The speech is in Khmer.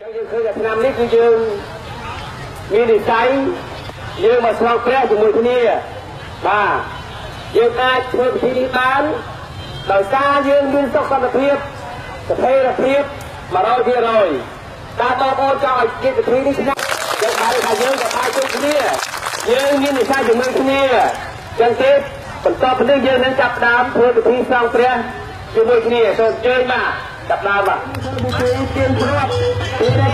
យើងឃើញថាឆ្នាំនេះគឺយើងមាននិស័យយើងមកស្លងព្រះជាមួយគ្នាបាទយើងអាចធ្វើពិធីនេះបានដោយសារយើងមានសុខសន្តិភាពស្ថិរភាព100%តាមបងប្អូនចង់ឲ្យកិច្ចពិធីនេះឆ្នាំយើងបានថាយើងក៏បាយជុំគ្នាយើងមាននិស័យជាមួយគ្នាចឹងទេបន្តពីនេះយើងនឹងចាប់ដើមធ្វើពិធីស្លងព្រះជាមួយគ្នាសូមអញ្ជើញមកចាប់ដើមបាទពិធីទៀនព្រាត់